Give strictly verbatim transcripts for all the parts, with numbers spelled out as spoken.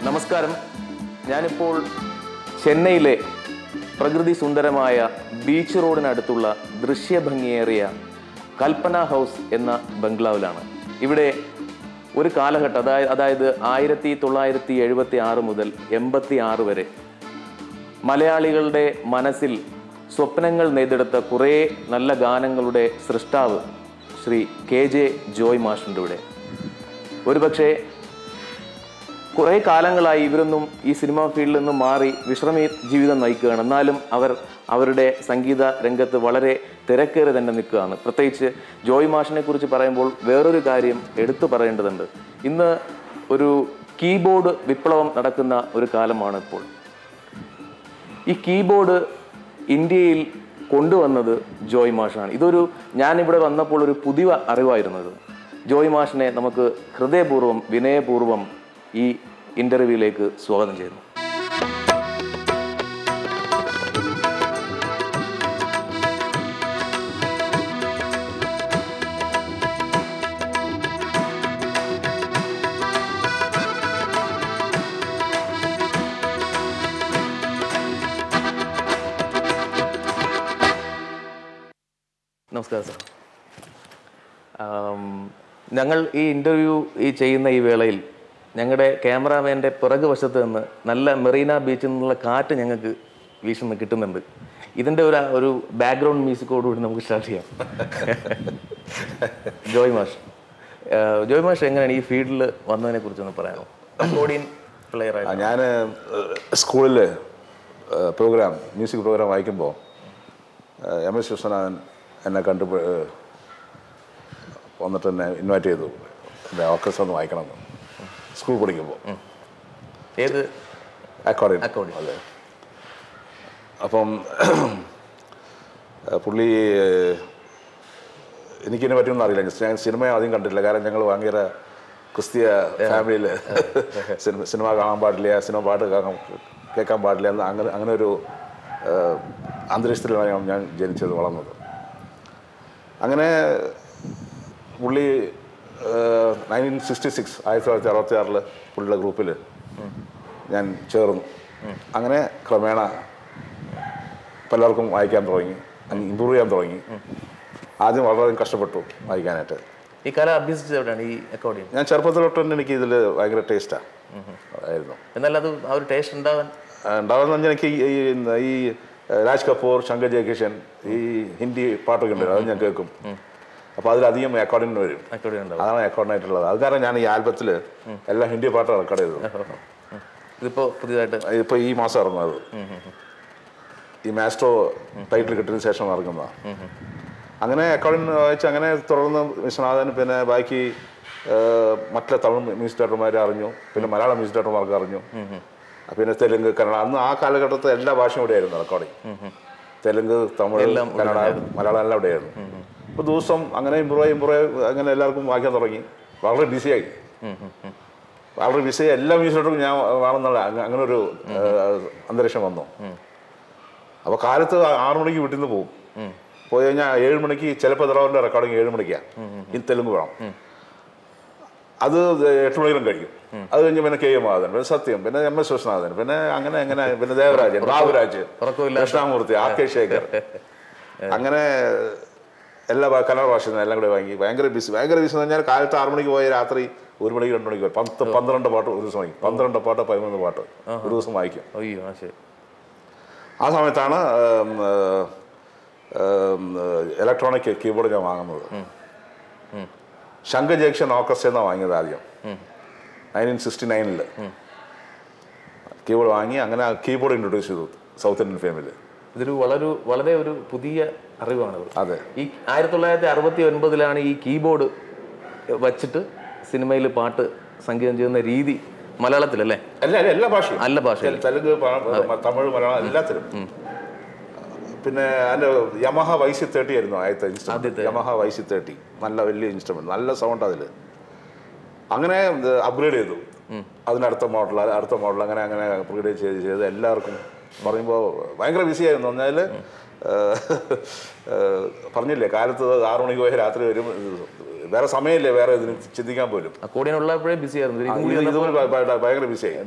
നമസ്കാരം. ഞാനിപ്പോൾ ചെന്നൈയിലെ പ്രകൃതി സുന്ദരമായ ബീച്ച് റോഡിനടുത്തുള്ള ദൃശ്യഭംഗിയേറിയ കൽപ്പന ഹൗസ് എന്ന ബംഗ്ലാവിലാണ്. ഇവിടെ ഒരു കാലഘട്ടം, അതായത് അതായത് ആയിരത്തി തൊള്ളായിരത്തി എഴുപത്തി ആറ് മുതൽ എൺപത്തി ആറ് വരെ മലയാളികളുടെ മനസ്സിൽ സ്വപ്നങ്ങൾ നെയ്തെടുത്ത കുറേ നല്ല ഗാനങ്ങളുടെ സൃഷ്ടാവ് ശ്രീ കെ ജെ ജോയ് മാഷിൻ്റെ ഇവിടെ. ഒരുപക്ഷെ കുറേ കാലങ്ങളായി ഇവരൊന്നും ഈ സിനിമാ ഫീൽഡിൽ നിന്നും മാറി വിശ്രമ ജീവിതം നയിക്കുകയാണ്. എന്നാലും അവർ അവരുടെ സംഗീത രംഗത്ത് വളരെ തിരക്കേറി തന്നെ നിൽക്കുകയാണ്. പ്രത്യേകിച്ച് ജോയ് മാഷിനെ കുറിച്ച് പറയുമ്പോൾ വേറൊരു കാര്യം എടുത്തു പറയേണ്ടതുണ്ട്. ഇന്ന് ഒരു കീബോർഡ് വിപ്ലവം നടക്കുന്ന ഒരു കാലമാണ് ഇപ്പോൾ. ഈ കീബോർഡ് ഇന്ത്യയിൽ കൊണ്ടുവന്നത് ജോയ് മാഷാണ്. ഇതൊരു ഞാനിവിടെ വന്നപ്പോൾ ഒരു പുതിയ അറിവായിരുന്നത്. ജോയ് മാഷിനെ നമുക്ക് ഹൃദയപൂർവ്വം വിനയപൂർവ്വം ഈ ഇന്റർവ്യൂയിലേക്ക് സ്വാഗതം ചെയ്യുന്നു. നമസ്കാരം സാർ. ഞങ്ങൾ ഈ ഇന്റർവ്യൂ ഈ ചെയ്യുന്ന ഈ വേളയിൽ ഞങ്ങളുടെ ക്യാമറാമാൻ്റെ പിറകു വശത്ത് നിന്ന് നല്ല മെറീന ബീച്ചിൽ നിന്നുള്ള കാറ്റ് ഞങ്ങൾക്ക് വീശുന്ന കിട്ടുന്നുണ്ട്. ഇതിൻ്റെ ഒരു ഒരു ബാക്ക്ഗ്രൗണ്ട് മ്യൂസിക്കോടുകൂടി നമുക്ക് സ്റ്റാർട്ട് ചെയ്യാം. ജോയ് മാഷ് ജോയ് മാഷ് എങ്ങനെയാണ് ഈ ഫീൽഡിൽ വന്നതിനെ കുറിച്ചൊന്ന് പറയാമോ? അക്കോർഡിയൻ പ്ലെയർ ആയി ഞാൻ സ്കൂളിൽ പ്രോഗ്രാം മ്യൂസിക് പ്രോഗ്രാം വായിക്കുമ്പോൾ എം എസ് വിശ്വനാഥൻ എന്നെ കണ്ടു വന്നിട്ട് എന്നെ ഇൻവൈറ്റ് ചെയ്തു. എൻ്റെ ഓർക്കസ്ട്ര ഒന്ന് വായിക്കണമെന്ന്. സ്കൂൾ പഠിക്കുമ്പോൾ ഏത് അക്കോർഡിയൻ അക്കോർഡിയൻ അതെ. അപ്പം പുള്ളി എനിക്കിതിനെ പറ്റിയൊന്നും അറിയില്ല. ഞാൻ സിനിമ ആദ്യം കണ്ടിട്ടില്ല. കാരണം ഞങ്ങൾ ഭയങ്കര ക്രിസ്തീയ ഫാമിലിയിൽ സിനിമ സിനിമ കാണാൻ പാടില്ല, സിനിമ പാട്ട് കേൾക്കാൻ പാടില്ല എന്ന് അങ്ങനെ അങ്ങനെ ഒരു അന്തരീക്ഷത്തിലാണ് ഞാൻ ജനിച്ചത് വളർന്നത്. അങ്ങനെ പുള്ളി നയൻറ്റീൻ സിക്സ്റ്റി സിക്സ് ആയിരത്തി തൊള്ളായിരത്തി അറുപത്തി ആറിൽ പുള്ളിയുടെ ഗ്രൂപ്പിൽ ഞാൻ ചേർന്നു. അങ്ങനെ ക്രമേണ പലർക്കും വായിക്കാൻ തുടങ്ങി, ഇമ്പ്രൂവ് ചെയ്യാൻ തുടങ്ങി. ആദ്യം വളരെ കഷ്ടപ്പെട്ടു വായിക്കാനായിട്ട്. ഈ കല അഭ്യസിച്ചത് എവിടെയാണ് ഈ അക്കോർഡിയൻ? ഞാൻ ചെറുപ്പത്തിലോട്ട് തന്നെ എനിക്ക് ഇതിൽ ഭയങ്കര ടേസ്റ്റാണ് ആയിരുന്നു. എന്നാൽ അത് ആ ഒരു ടേസ്റ്റ് ഉണ്ടാവാൻ ഉണ്ടാവുന്ന പറഞ്ഞാൽ എനിക്ക് ഈ ഈ രാജ് കപൂർ, ശങ്കർ ജയകിഷൻ, ഈ ഹിന്ദി പാട്ടൊക്കെ ഉണ്ട്, അത് ഞാൻ കേൾക്കും. അപ്പോൾ അതിലധികം അക്കോർഡിയൻ വരും. അതാണ് അക്കോർഡിനായിട്ടുള്ളത്. അത് കാരണം ഞാൻ ഈ ആൽബത്തിൽ എല്ലാം ഹിന്ദി പാട്ട് റെക്കോർഡ് ചെയ്തത്. ഇതിപ്പോൾ പുതിയതായിട്ട് ഇപ്പോൾ ഈ മാസം ഇറങ്ങുന്നത്, ഈ മാസ്ട്രോ ടൈറ്റിൽ കിട്ടിയതിന് ശേഷം ഇറങ്ങുന്നതാണ്. അങ്ങനെ അക്കോർഡിയൻ വായിച്ച് അങ്ങനെ തുടർന്ന് വിശ്വനാഥൻ, പിന്നെ ബാക്കി മറ്റുള്ള തമിഴ് മ്യൂസിക് ഡയറക്ടർമാരെ അറിഞ്ഞു, പിന്നെ മലയാളം മ്യൂസിക് ഡയറക്ടർമാർക്ക് അറിഞ്ഞു, പിന്നെ തെലുങ്ക്, കന്നഡ. അന്ന് ആ കാലഘട്ടത്തിൽ എല്ലാ ഭാഷയും ഇവിടെയായിരുന്നു റെക്കോർഡിങ്. തെലുങ്ക്, തമിഴ്, കന്നഡ, മലയാളം എല്ലാം ഇവിടെയായിരുന്നു. ഇപ്പോൾ ദിവസം അങ്ങനെ ഇമ്പ്രൂവ് ഇമ്പ്രൂവ് അങ്ങനെ എല്ലാവർക്കും വായിക്കാൻ തുടങ്ങി. വളരെ ബിസിയായി വളരെ ബിസിയായി എല്ലാ മ്യൂസിക്കും ഞാൻ വേണമെന്നുള്ള അങ്ങനെ ഒരു അന്തരീക്ഷം വന്നു. അപ്പോൾ കാലത്ത് ആറു മണിക്ക് വീട്ടിൽ നിന്ന് പോകും. പോയി കഴിഞ്ഞാൽ ഏഴ് മണിക്ക് ചിലപ്പോൾ ദ്രവന്റെ റെക്കോർഡിങ് ഏഴ് മണിക്കാണ്. ഈ തെലുങ്ക് വേണം. അത് എട്ട് മണിയിലും കഴിയും. അത് കഴിഞ്ഞ് പിന്നെ കെ എം മാധവൻ, പിന്നെ സത്യം, പിന്നെ എം എസ് വിശ്വനാഥൻ, പിന്നെ അങ്ങനെ അങ്ങനെ പിന്നെ ദേവരാജൻ, ബാബുരാജ്, കൃഷ്ണമൂർത്തി, ആർ കെ ശേഖർ, അങ്ങനെ എല്ലാ കന്നഡ ഭാഷയിൽ എല്ലാം കൂടെ വാങ്ങി. ഭയങ്കര ബിസി ഭയങ്കര ബിസി എന്ന് പറഞ്ഞാൽ കാലത്ത് ആറ് മണിക്ക് പോയ രാത്രി ഒരു മണിക്ക് രണ്ട് മണിക്ക് പോയി പത്ത് പന്ത്രണ്ട് പാട്ട് ഒരു ദിവസം വായിക്കും. പന്ത്രണ്ട് പാട്ട് പതിമൂന്ന് പാട്ട് ഒരു ദിവസം വായിക്കും. ആ സമയത്താണ് ഇലക്ട്രോണിക് കീബോർഡ് ഞാൻ വാങ്ങുന്നത്. ശങ്കർ ജംഗ്ഷൻ ഓർക്കസ്ട്ര എന്നാണ് വാങ്ങിയത് ആദ്യം, നയൻറ്റീൻ സിക്സ്റ്റി നയനിൽ കീബോർഡ് വാങ്ങി. അങ്ങനെ കീബോർഡ് ഇൻട്രൊഡ്യൂസ് ചെയ്തു സൗത്ത് ഇന്ത്യൻ ഫിലിമിൽ. ഇതൊരു വളരെ വളരെ ഒരു പുതിയ അറിവാണ്. അതെ. ഈ ആയിരത്തി തൊള്ളായിരത്തി അറുപത്തി ഒൻപതിലാണ് ഈ കീബോർഡ് വച്ചിട്ട് സിനിമയിൽ പാട്ട് സംഗീതം ചെയ്യുന്ന രീതി മലയാളത്തിലല്ലേ? അല്ല അല്ല എല്ലാ ഭാഷയും നല്ല ഭാഷയും തെലുങ്ക്, തമിഴ്, മലയാളം എല്ലാത്തിലും. പിന്നെ അതിൻ്റെ യമഹ വൈ സി തേർട്ടി ആയിരുന്നു ആദ്യത്തെ instrument. Yamaha Y C thirty നല്ല വലിയ ഇൻസ്ട്രുമെന്റ്, നല്ല സൗണ്ട് അതിൽ. അങ്ങനെ അപ്ഗ്രേഡ് ചെയ്തു. അതിനടുത്ത മോഡൽ അടുത്ത മോഡൽ അങ്ങനെ അങ്ങനെ അപ്ഗ്രേഡ് ചെയ്ത് ചെയ്ത് എല്ലാവർക്കും പറയുമ്പോൾ ഭയങ്കര ബിസിയായിരുന്നു. പറഞ്ഞാൽ പറഞ്ഞില്ലേ കാലത്ത് ആറു മണിക്ക് പോയ രാത്രി വരും വേറെ സമയമില്ലേ വേറെ ഇതിന് ചിന്തിക്കാൻ പോലും. അക്കോർഡിയൻ ഉള്ളപ്പോഴേ ബിസി ആയിരുന്നു. ഭയങ്കര ബിസിയായി.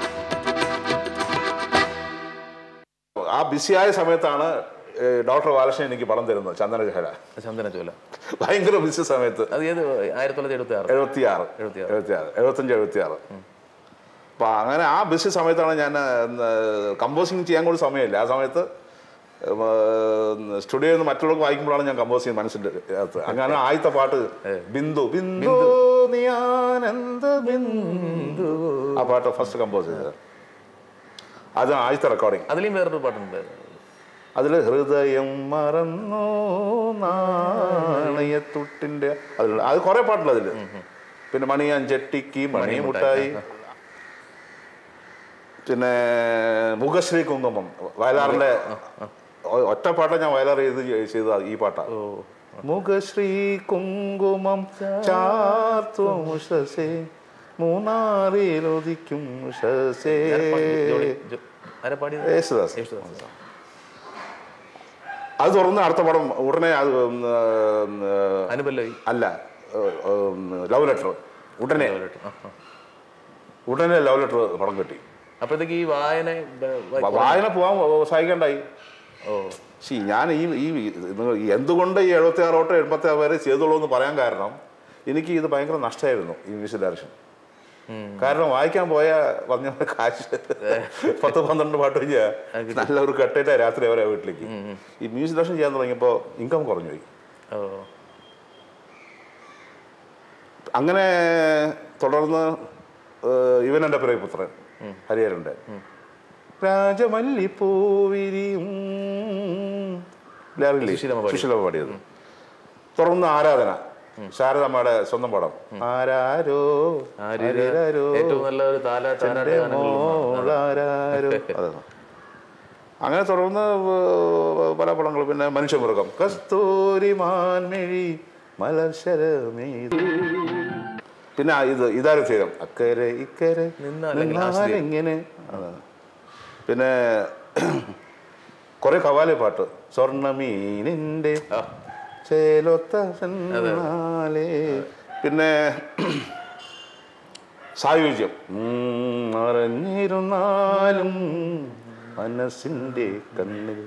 ആ ബിസിയായ സമയത്താണ് ഡോക്ടർ ബാലകൃഷ്ണൻ എനിക്ക് പണം തരുന്നത്. ചന്ദനചോല ചന്ദനചോല ഭയങ്കര ബിസി സമയത്ത്. അത് ഏത് ആയിരത്തി തൊള്ളായിരത്തി എഴുപത്തി ആറ് എഴുപത്തി ആറ് എഴുപത്തി ആറ് എഴുപത്തഞ്ച് എഴുപത്തി ആറ് അപ്പൊ അങ്ങനെ ആ ബിസി സമയത്താണ് ഞാൻ കമ്പോസിങ് ചെയ്യാൻ കൂടി സമയമില്ല. ആ സമയത്ത് സ്റ്റുഡിയോയിൽ നിന്ന് മറ്റുള്ളവർക്ക് വായിക്കുമ്പോഴാണ് ഞാൻ കമ്പോസ് ചെയ്യുന്നത് മനസ്സിൻ്റെ അകത്ത്. അങ്ങനെ ആദ്യത്തെ പാട്ട് ബിന്ദു ബിന്ദു ബിന്ദു ആ പാട്ട് ഫസ്റ്റ് കമ്പോസ് ചെയ്തത്. അത് ആദ്യത്തെ റെക്കോർഡിങ്. അതിലും വേറൊരു പാട്ടുണ്ട്. അതിൽ ഹൃദയം മറന്നു നാണയത്തുട്ടിൻ്റെ അതിലുള്ള അത് കുറേ പാട്ടുണ്ട് അതിൽ. പിന്നെ മണിയാൻ ചെട്ടിക്ക് മണി മുട്ടായി, പിന്നെ മുഖശ്രീ കുങ്കുമം, വയലാറിൻ്റെ ഒറ്റ പാട്ട ഞാൻ വയലാർ ചെയ്ത് ചെയ്ത ഈ പാട്ടാണ്. മുഖശ്രീ കുങ്കുമം ചാർത്തുമുഷസേ മൂന്നാറിലൊതിക്കും മുഷസേ. അത് തുറന്ന് അടുത്ത പടം ഉടനെ അത് അല്ല ലവ് ലെറ്റർ ഉടനെ ഉടനെ ലവ് ലെറ്റർ പടം കിട്ടി. അപ്പോഴത്തേക്ക് ഈ വായന വായന പോകാൻ സഹായിക്കണ്ടായി. ഓ ശരി, ഞാൻ ഈ ഈ എന്തുകൊണ്ട് ഈ എഴുപത്തി ആറ് തൊട്ട് എൺപത്തി ആറ് വരെ ചെയ്തോളൂ എന്ന് പറയാൻ കാരണം എനിക്ക് ഇത് ഭയങ്കര നഷ്ടമായിരുന്നു ഈ മ്യൂസിക് ഡയറക്ഷൻ. കാരണം വായിക്കാൻ പോയ പറഞ്ഞ കാശ് പത്ത് പന്ത്രണ്ട് പാട്ട് കഴിഞ്ഞാൽ നല്ലൊരു കട്ടേറ്റാ രാത്രി അവരെ വീട്ടിലേക്ക്. ഈ മ്യൂസിക് ഡയറക്ഷൻ ചെയ്യാൻ തുടങ്ങിയപ്പോൾ ഇൻകം കുറഞ്ഞു പോയി. അങ്ങനെ തുടർന്ന് ഇവൻ എൻ്റെ പ്രിയപുത്രൻ ഹരിഹരൻ്റെ രാജമല്ലിപ്പൂവിരിയും സുശീലമ്മ പാടിയത്. തുടർന്ന് ആരാധന, ശാരദമ്മയുടെ സ്വന്തം പടം ആരാരോ ആരാരോ അതെ. അങ്ങനെ തുടർന്ന് പല പടങ്ങൾ. പിന്നെ മനുഷ്യമൃഗം, കസ്തൂരി മാൻമിഴി മലർശരമേ, പിന്നെ ഇത് ഇതാരും ചെയ്തം അക്കരെ ഇക്കരെ ഇങ്ങനെ. പിന്നെ കുറെ കവാലി പാട്ട്, സ്വർണ്ണമീനിന്റെ ചേലൊത്ത, പിന്നെ സായുജ്യം, മറഞ്ഞിരുന്നാലും മനസ്സിന്റെ കണ്ണിൽ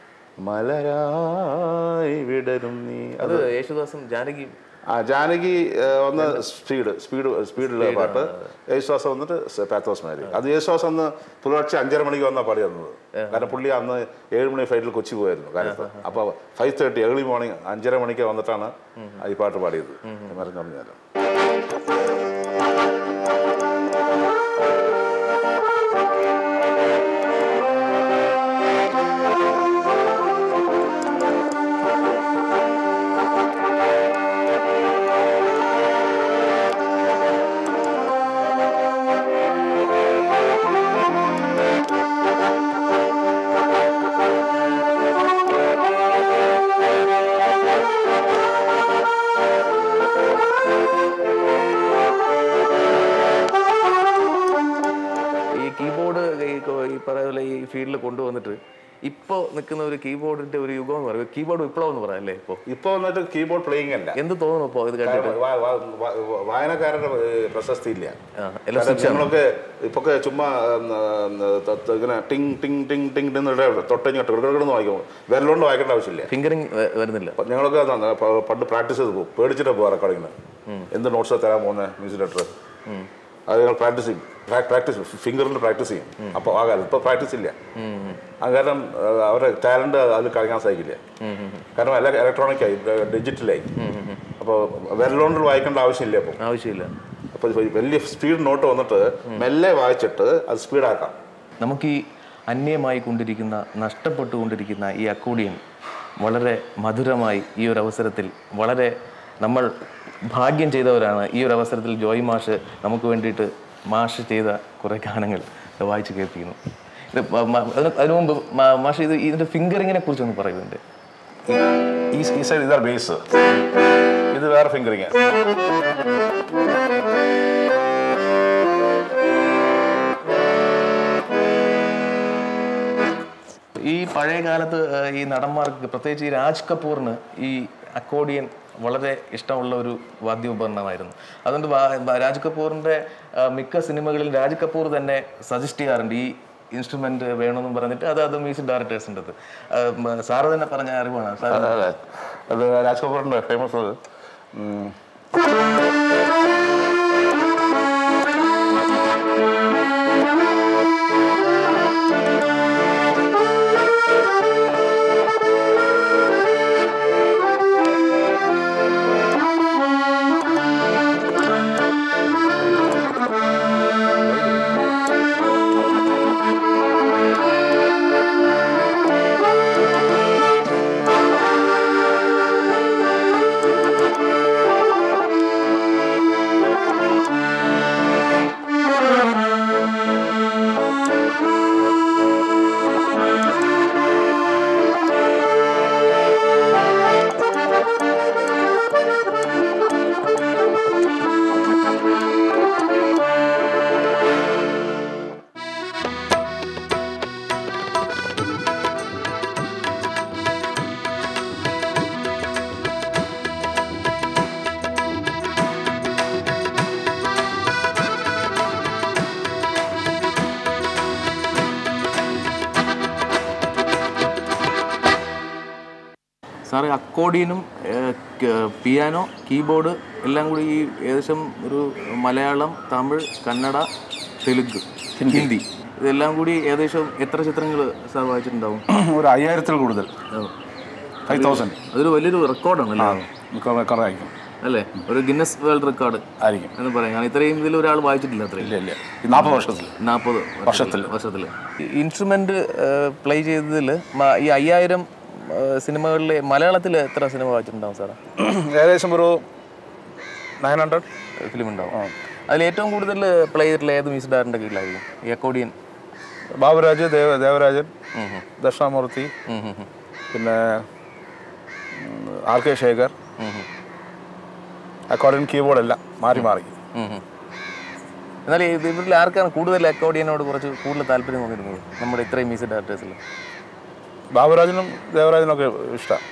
മലരായി വിടരും നീ. അത് യേശുദാസും ജാനകി. ആ ജാനകി ഒന്ന് സ്പീഡ് സ്പീഡ് സ്പീഡുള്ള പാട്ട്, യേശുദാസ് വന്നിട്ട് പാത്തോസ് മാരി. അത് യേശുദാസ് അന്ന് പുലർച്ചെ അഞ്ചര മണിക്ക് വന്നാൽ പാടി തന്നത്. കാരണം പുള്ളി അന്ന് ഏഴ് മണി ഫ്ലൈറ്റിൽ കൊച്ചി പോയായിരുന്നു കാലത്ത്. അപ്പോൾ ഫൈവ് തേർട്ടി ഏർലി മോർണിംഗ് അഞ്ചര മണിക്ക് വന്നിട്ടാണ് ഈ പാട്ട് പാടിയത്. മറിഞ്ഞു പറഞ്ഞാലും ഈ ഫീൽഡിൽ കൊണ്ടുവന്നിട്ട് ഇപ്പൊ നിൽക്കുന്ന ഒരു കീബോർഡിന്റെ ഒരു യുഗം എന്ന് പറയുന്നത് കീബോർഡ് വിപ്ലവം എന്ന് പറയാം അല്ലേ? ഇപ്പൊ ഇപ്പൊ വന്നിട്ട് കീബോർഡ് പ്ലേയിങ് അല്ല. എന്ത് തോന്നുന്നു ഇപ്പൊ ഇത് കണ്ടിട്ട്? വായനക്കാരുടെ പ്രശസ്തി ഇല്ല. നമ്മളൊക്കെ ഇപ്പൊ ചുമ്മാ ഇങ്ങനെ ടിങ് ടിങ് ടിങ് ടിങ് തൊട്ടഞ്ഞിട്ട് കിടന്ന് വായിക്കും. വിരലുകൊണ്ട് വായിക്കേണ്ട ആവശ്യമില്ല. ഫിംഗറിങ് വരുന്നില്ല. ഞങ്ങളൊക്കെ പണ്ട് പ്രാക്ടീസ് ചെയ്ത് പോകും. പേടിച്ചിട്ട് പോകാം റെക്കോർഡിങ്ങിന്. എന്ത് നോട്ട്സ് തരാൻ പോകുന്ന മ്യൂസിക് ഡയറക്ടർ അത് ഞങ്ങൾ പ്രാക്ടീസ് ചെയ്യും. പ്രാക്ടീസ് ഫിംഗറിൽ പ്രാക്ടീസ് ചെയ്യും. അപ്പോൾ ആ കാലം ഇപ്പോൾ പ്രാക്ടീസ് ഇല്ല. അത് കാരണം അവരുടെ ടാലന്റ് അതിൽ കളിക്കാൻ സാധിക്കില്ല. കാരണം എല്ലാം ഇലക്ട്രോണിക്കായി, ഡിജിറ്റലായി. അപ്പോൾ വിരലുകൊണ്ട് വായിക്കേണ്ട ആവശ്യമില്ല. അപ്പോൾ ആവശ്യമില്ല. അപ്പോൾ വലിയ സ്പീഡ് നോട്ട് വന്നിട്ട് മെല്ലെ വായിച്ചിട്ട് അത് സ്പീഡാക്കാം. നമുക്ക് ഈ അന്യമായി കൊണ്ടിരിക്കുന്ന, നഷ്ടപ്പെട്ടുകൊണ്ടിരിക്കുന്ന ഈ അക്കോർഡിയൻ വളരെ മധുരമായി ഈ ഒരു അവസരത്തിൽ വളരെ നമ്മൾ ഭാഗ്യം ചെയ്തവരാണ്. ഈ ഒരു അവസരത്തിൽ ജോയ് മാഷ് നമുക്ക് വേണ്ടിയിട്ട് മാഷ് ചെയ്ത കുറേ ഗാനങ്ങൾ വായിച്ച് കേൾപ്പിക്കുന്നു. ഇത് അതിനു മുമ്പ് മാഷ് ഇത് ഇതിൻ്റെ ഫിംഗറിങ്ങിനെ കുറിച്ചൊന്ന് പറയുന്നുണ്ട്. ഈ സൈഡ് ഇതാണ് ബേസ്, ഇത് വേറെ ഫിംഗറിങ്. ഈ പഴയ കാലത്ത് ഈ നടന്മാർക്ക്, പ്രത്യേകിച്ച് ഈ രാജ് കപൂറിന് ഈ അക്കോർഡിയൻ വളരെ ഇഷ്ടമുള്ള ഒരു വാദ്യോപകരണമായിരുന്നു. അതുകൊണ്ട് രാജ് കപൂറിൻ്റെ മിക്ക സിനിമകളിൽ രാജ് കപൂർ തന്നെ സജസ്റ്റ് ചെയ്യാറുണ്ട് ഈ ഇൻസ്ട്രുമെന്റ് വേണമെന്നും പറഞ്ഞിട്ട്. അത് അത് മ്യൂസിക് ഡയറക്ടേഴ്സിൻ്റെ അത് സാറ് തന്നെ പറഞ്ഞ അറിവാണ് സാർ. അത് രാജ് കപൂറിൻ്റെ ഫേമസ് അത് സാറ് അക്കോർഡിയനും പിയാനോ കീബോർഡ് എല്ലാം കൂടി ഈ ഏകദേശം ഒരു മലയാളം, തമിഴ്, കന്നഡ, തെലുങ്ക്, ഹിന്ദി ഇതെല്ലാം കൂടി ഏകദേശം എത്ര ചിത്രങ്ങൾ സാർ വായിച്ചിട്ടുണ്ടാവും? ഒരു അയ്യായിരത്തിൽ കൂടുതൽ, ഫൈവ് തൗസൻഡ്. അതൊരു വലിയൊരു റെക്കോർഡാണ് റെക്കോർഡായിരിക്കും അല്ലേ? ഒരു ഗിന്നസ് വേൾഡ് റെക്കോർഡ് ആയിരിക്കും എന്ന് പറയാം. കാരണം ഇത്രയും ഇതിൽ ഒരാൾ വായിച്ചിട്ടില്ല അത്രയും. ഇല്ല ഇല്ല നാൽപ്പത് വർഷത്തിൽ നാൽപ്പത് വർഷത്തിൽ വർഷത്തിൽ ഇൻസ്ട്രുമെന്റ് പ്ലേ ചെയ്തതിൽ ഈ അയ്യായിരം സിനിമകളിൽ മലയാളത്തിൽ എത്ര സിനിമ വായിച്ചിട്ടുണ്ടാവും സാറേ? ഏകദേശം ഒരു നയൻ ഹൺഡ്രഡ് ഫിലിം ഉണ്ടാവും. അതിൽ ഏറ്റവും കൂടുതൽ പ്ലേ ചെയ്തിട്ടുള്ള ഏത് മ്യൂസിക് ഡയറക്ടറിൻ്റെ കീഴിലായിരിക്കും? ഈ അക്കോർഡിയൻ ബാബുരാജ്, ദേവ ദേവരാജൻ, ദക്ഷിണാമൂർത്തി, പിന്നെ R K Shekhar. Accordion keyboard എല്ലാം മാറി മാറി. എന്നാൽ ഇവരിൽ ആർക്കാണ് കൂടുതൽ അക്കോർഡിയനോട് കുറച്ച് കൂടുതൽ താല്പര്യം തോന്നിയിരുന്നത് നമ്മുടെ ഇത്രയും മ്യൂസിക് ഡയറക്ടേഴ്സിൽ? ബാബുരാജനും ദേവരാജനും ഒക്കെ ഇഷ്ടമാണ്.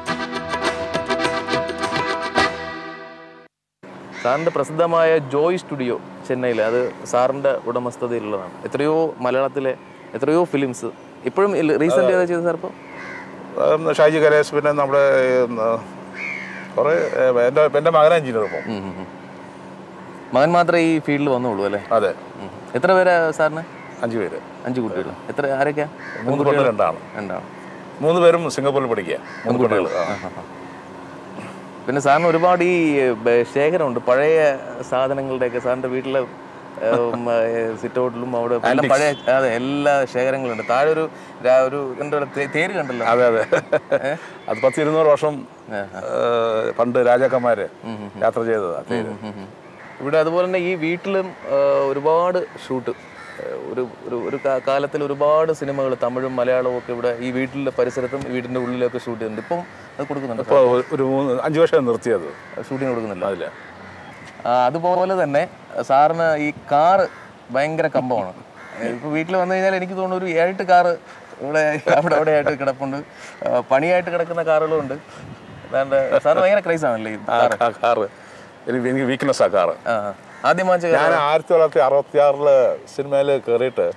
സാറിൻ്റെ പ്രസിദ്ധമായ ജോയ് സ്റ്റുഡിയോ ചെന്നൈയിൽ, അത് സാറിൻ്റെ ഉടമസ്ഥതയിലുള്ളതാണ്. എത്രയോ മലയാളത്തിലെ എത്രയോ ഫിലിംസ് ഇപ്പോഴും റീസെൻ്റ് ഏതാ ചെയ്തത് സാർ? ഇപ്പോൾ ഷാജി കലേഷ്, പിന്നെ നമ്മുടെ കുറേ എൻ്റെ എൻ്റെ മകനെ എഞ്ചിനീയർ. ഇപ്പോൾ മകൻ മാത്രമേ ഈ ഫീൽഡിൽ വന്നുള്ളൂ അല്ലേ? അതെ. എത്ര പേരാ സാറിന്? അഞ്ച് പേര്. അഞ്ച് കുട്ടികൾ. എത്ര ആരൊക്കെയാ? മൂന്ന് കുട്ടികൾ, രണ്ടാണ്. രണ്ടാണ്. മൂന്ന് പേരും സിംഗപ്പൂരിൽ പഠിക്കുക. മൂന്ന് കുട്ടികൾ. പിന്നെ സാറിന് ഒരുപാട് ഈ ശേഖരമുണ്ട് പഴയ സാധനങ്ങളുടെയൊക്കെ. സാറിൻ്റെ വീട്ടിലെ സിറ്റ് ഔട്ടിലും അവിടെ പഴയ അതെ എല്ലാ ശേഖരങ്ങളുണ്ട്. താഴെ ഒരു ഒരു തേര് കണ്ടല്ലോ. അതെ അതെ, അത് പത്ത് ഇരുന്നൂറ് വർഷം പണ്ട് രാജാക്കന്മാര് യാത്ര ചെയ്തതാ തേര്. ഇവിടെ അതുപോലെ തന്നെ ഈ വീട്ടിലും ഒരുപാട് ഷൂട്ട്, ഒരു ഒരു ഒരു കാലത്തിൽ ഒരുപാട് സിനിമകൾ തമിഴും മലയാളവും ഒക്കെ ഇവിടെ ഈ വീട്ടിലെ പരിസരത്തും വീടിൻ്റെ ഉള്ളിലൊക്കെ ഷൂട്ട് ചെയ്യുന്നുണ്ട്. ഇപ്പം അത് കൊടുക്കുന്നുണ്ട്. ഇപ്പോൾ ഒരു മൂന്ന് അഞ്ച് വർഷം നിർത്തിയത് ഷൂട്ടിങ് കൊടുക്കുന്നില്ല അതില്ല. അതുപോലെ തന്നെ സാറിന് ഈ കാറ് ഭയങ്കര കമ്പമാണ്. ഇപ്പോൾ വീട്ടിൽ വന്നു കഴിഞ്ഞാൽ എനിക്ക് തോന്നുന്നു ഒരു ഏഴെട്ട് കാറ് ഇവിടെ അവിടെ അവിടെ ആയിട്ട് കിടപ്പുണ്ട്. പണിയായിട്ട് കിടക്കുന്ന കാറുകളും ഉണ്ട്. അതാണ്ട് സാറ് ഭയങ്കര ക്രൈസ് ആണല്ലേ ഈ കാറ്? എനിക്ക് എനിക്ക് വീക്ക്നെസ് ആ കാറ്. ആദ്യം വാങ്ങിച്ച ഞാൻ ആയിരത്തി തൊള്ളായിരത്തി അറുപത്തി ആറില് സിനിമയിൽ കയറിയിട്ട്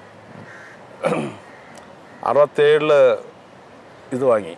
അറുപത്തേഴില് ഇത് വാങ്ങി,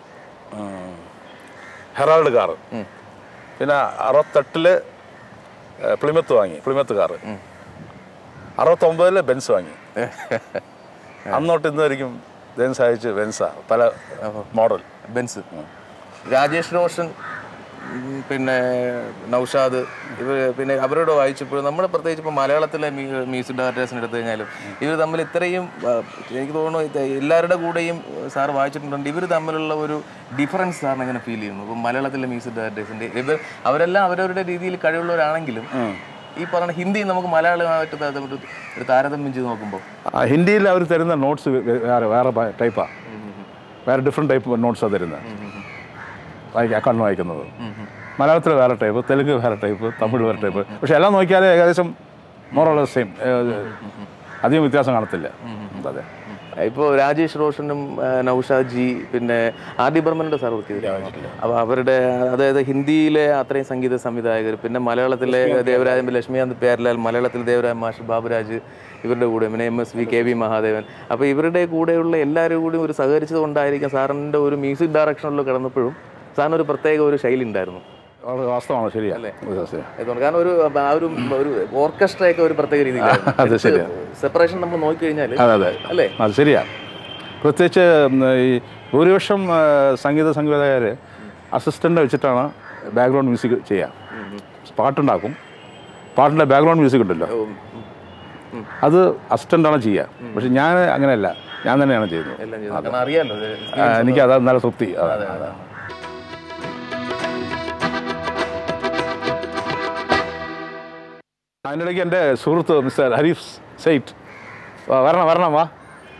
ഹെറാൾഡ് കാറ്. പിന്നെ അറുപത്തെട്ടില് പ്ലിമത്ത് വാങ്ങി, പ്ലിമത്ത് കാറ്. അറുപത്തൊമ്പതില് ബെൻസ് വാങ്ങി. അന്നോട്ട് ഇന്ന് വരിക്കും ബെൻസ് അയച്ച് ബെൻസാ പല മോഡൽ ബെൻസ്. രാജേഷ് റോഷൻ, പിന്നെ നൗഷാദ്, ഇവർ പിന്നെ അവരോട് വായിച്ചപ്പോൾ നമ്മൾ പ്രത്യേകിച്ച് ഇപ്പോൾ മലയാളത്തിലെ മ്യൂസിക് ഡയറക്ടേഴ്സിന് എടുത്തു കഴിഞ്ഞാലും ഇവർ തമ്മിൽ ഇത്രയും എനിക്ക് തോന്നുന്നു എല്ലാവരുടെ കൂടെയും സാർ വായിച്ചിട്ടുണ്ട്. ഇവർ തമ്മിലുള്ള ഒരു ഡിഫറൻസ് സാറിന് എങ്ങനെ ഫീൽ ചെയ്യുന്നു? ഇപ്പം മലയാളത്തിലെ മ്യൂസിക് ഡയറക്ടേഴ്സിൻ്റെ ഇവർ അവരെല്ലാം അവരവരുടെ രീതിയിൽ കഴിവുള്ളവരാണെങ്കിലും ഈ പറഞ്ഞ ഹിന്ദി നമുക്ക് മലയാളമായിട്ട് ഒരു താരതമ്യം ചെയ്ത് നോക്കുമ്പോൾ ഹിന്ദിയിൽ അവർ തരുന്ന നോട്ട്സ് വേറെ വേറെ ടൈപ്പാണ്, വേറെ ഡിഫറെൻറ്റ് ടൈപ്പ് നോട്ട്സാണ് തരുന്നത് വായിക്കാൻ കണ്ണ് വായിക്കുന്നത്. മലയാളത്തിൽ വേറെ ടൈപ്പ്, തെലുങ്ക് വേറെ ടൈപ്പ്, തമിഴ് വേറെ ടൈപ്പ്. പക്ഷെ എല്ലാം നോക്കിയാൽ ഏകദേശം മോറോളസ് സെയിം, അധികം വ്യത്യാസം കാണത്തില്ല. അതെ. ഇപ്പോൾ രാജേഷ് റോഷനും നൗഷാദ് ജി പിന്നെ ആർ ഡി ബർമനുടെ സാർ വർക്ക് ചെയ്തിട്ടുണ്ട്. അപ്പോൾ അവരുടെ അതായത് ഹിന്ദിയിലെ അത്രയും സംഗീത സംവിധായകർ, പിന്നെ മലയാളത്തിലെ ദേവരാജൻ ലക്ഷ്മികാന്ത് പേരലാൽ, മലയാളത്തിലെ ദേവരാജൻ മാഷ്, ബാബുരാജ്, ഇവരുടെ കൂടെ പിന്നെ M S V, K V Mahadevan. അപ്പോൾ ഇവരുടെ കൂടെയുള്ള എല്ലാവരും കൂടി ഒരു സഹകരിച്ചത് കൊണ്ടായിരിക്കും സാറിൻ്റെ ഒരു മ്യൂസിക് ഡയറക്ഷനിൽ കിടന്നപ്പോഴും സാറിന് ഒരു പ്രത്യേക ഒരു ശൈലി ഉണ്ടായിരുന്നു. വളരെ വാസ്തവമാണ്, ശരിയല്ലേ? കാരണം ഒരു ആ ഒരു ഒരു ഓർക്കസ്ട്രയൊക്കെ ഒരു പ്രത്യേക രീതിയിലാണ്. സെപ്പറേഷൻ നമ്മൾ നോക്കിക്കഴിഞ്ഞാൽ അല്ലേ, അത് ശരിയാണ്. പ്രത്യേകിച്ച് ഈ ഭൂരിപക്ഷം സംഗീത സംവിധായകർ അസിസ്റ്റൻ്റ് വെച്ചിട്ടാണ് ബാക്ക്ഗ്രൗണ്ട് മ്യൂസിക് ചെയ്യുക. പാട്ടുണ്ടാക്കും, പാട്ടിൻ്റെ ബാക്ക്ഗ്രൗണ്ട് മ്യൂസിക് ഉണ്ടല്ലോ, അത് അസിസ്റ്റൻ്റാണ് ചെയ്യുക. പക്ഷെ ഞാൻ അങ്ങനെയല്ല, ഞാൻ തന്നെയാണ് ചെയ്യുന്നത്. അറിയാലോ, എനിക്ക് അത് നല്ല തൃപ്തി. അതിനിടയ്ക്ക് എൻ്റെ സുഹൃത്ത് മിസ്റ്റർ ഹരീഫ് സെയ്റ്റ്, വരണം വരണം വാ.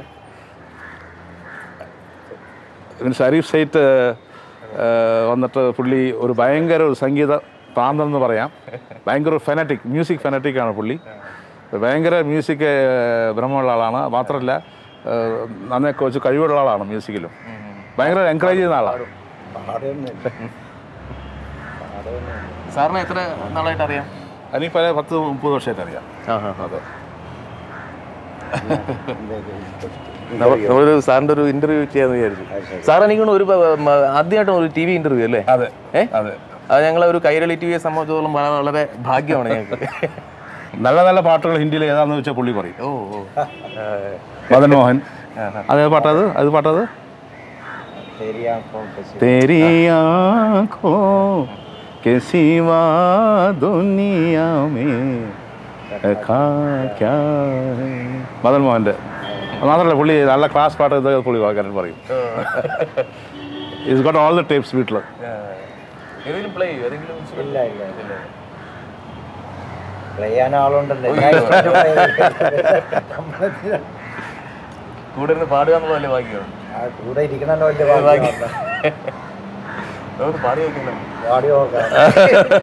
മിസ്റ്റർ ഹരീഫ് സെയ്റ്റ് വന്നിട്ട് പുള്ളി ഒരു ഭയങ്കര ഒരു സംഗീത പ്രാന്തം എന്ന് പറയാം. ഭയങ്കര ഒരു ഫെനറ്റിക്, മ്യൂസിക് ഫെനറ്റിക്കാണ് പുള്ളി. ഭയങ്കര മ്യൂസിക് ഭ്രമമുള്ള ആളാണ്. മാത്രമല്ല നന്നേ കുറച്ച് കഴിവുള്ള ആളാണ് മ്യൂസിക്കിലും. ഭയങ്കര എൻകറേജ് ചെയ്യുന്ന ആളാണ്. സാറിന് എത്ര നാളായിട്ട് അറിയാം? എനിക്ക് പല പത്ത് മുപ്പത് വർഷമായിട്ട് അറിയാം. അതെ, നമ്മളൊരു സാറിൻ്റെ ഒരു ഇന്റർവ്യൂ ചെയ്യാന്ന് വിചാരിച്ചു. സാർ എനിക്കൊന്ന് ഒരു ആദ്യമായിട്ടും ഒരു ടി വി ഇന്റർവ്യൂ അല്ലേ? അതെ ഏഹ് അതെ. അത് ഞങ്ങളെ ഒരു കൈരളി ടി വിയെ സംബന്ധിച്ചോളം വളരെ ഭാഗ്യമാണ് ഞങ്ങൾക്ക്. നല്ല നല്ല പാട്ടുകൾ ഹിന്ദിയിൽ ഏതാണെന്ന് വെച്ചാൽ പുള്ളി പറയും. ഓ ഓ മദൻ മോഹൻ, അതേ പാട്ടത് അത് പാട്ടത് तेरी आँखों के सिवा दुनिया में रखा क्या है. മദൻ മോഹൻ്റെ മാത്രമല്ല പുള്ളി നല്ല ക്ലാസ് പാട്ട് ഇതൊക്കെ പുള്ളി വാക്കാരൻ പറയും. It's got all the tapes വീട്ടിൽ. കൂടെ ഇരുന്ന് പാടുക എന്നുള്ളതല്ലേ ഭാഗ്യമാണ്. കൂടെ ഇരിക്കണല്ലോ വലിയ പാടി നോക്കില്ല പാടി നോക്കാം.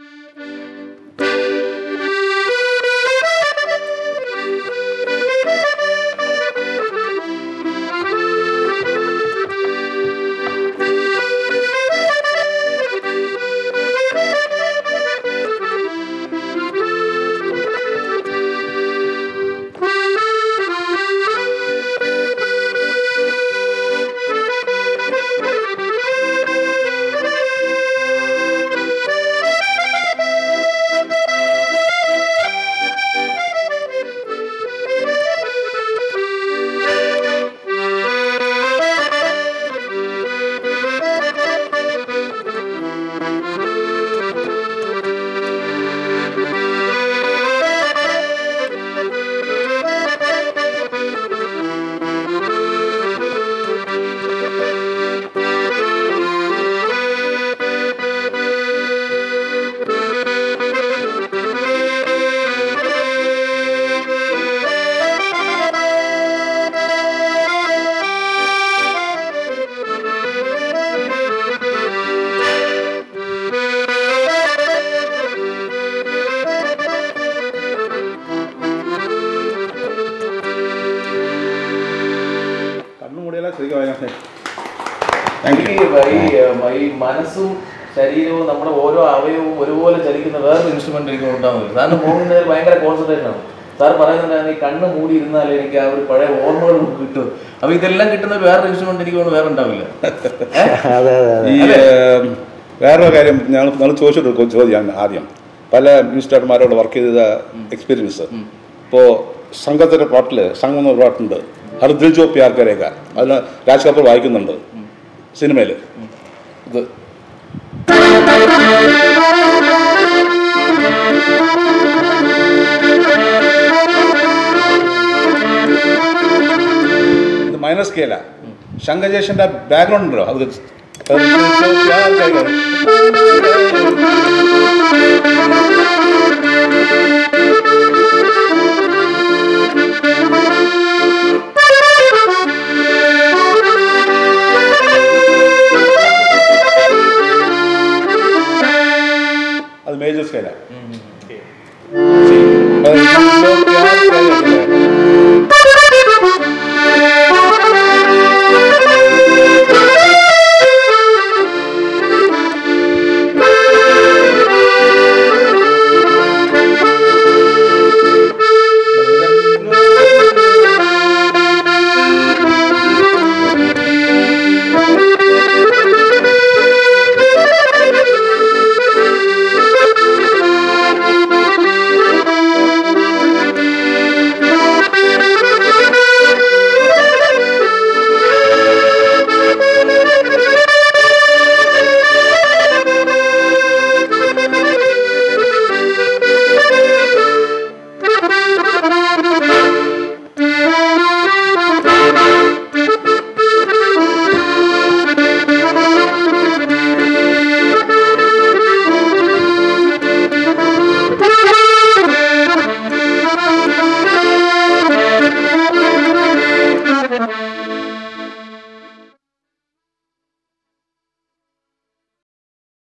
ഈ മനസ്സും ശരീരവും നമ്മുടെ ഓരോ അവയവവും ഒരുപോലെ ചലിക്കുന്ന വേറൊരു ഇൻസ്ട്രുമെന്റ് എനിക്ക് ഉണ്ടാകുന്നത്. സാറിന് പോകുന്നതിൽ ഭയങ്കര കോൺസെൻട്രേഷൻ ആണ്. സാർ പറയുന്നുണ്ടായിരുന്നു ഈ കണ്ണ് മൂടി ഇരുന്നാലേ എനിക്ക് ആ ഒരു പഴയ ഓർമ്മകൾ കിട്ടും. അപ്പൊ ഇതെല്ലാം കിട്ടുന്ന വേറൊരു ഇൻസ്ട്രുമെന്റ് എനിക്ക് വേറെ ഉണ്ടാവില്ല. ഈ വേറൊരു കാര്യം ഞങ്ങൾ നിങ്ങൾ ചോദിച്ചിട്ട് ചോദ്യം ആദ്യം പല മ്യൂസിക് ഡയറക്ടർമാരോട് വർക്ക് ചെയ്ത എക്സ്പീരിയൻസ്. ഇപ്പോൾ സംഘത്തിൻ്റെ പാട്ടിൽ സംഘം എന്ന പാട്ടുണ്ട്, ഹർ ദിൽ ജോ പ്യാർ കരേഗ, അതിന് രാജ് കപൂർ വായിക്കുന്നുണ്ട് സിനിമയിൽ. ഇത് ഇത് മൈനർ സ്കെയിലാണ്. ശങ്കജേഷൻ്റെ ബാക്ക്ഗ്രൗണ്ട് ഉണ്ടല്ലോ, അത് അത് മേജർ സ്കെയിലാണ്.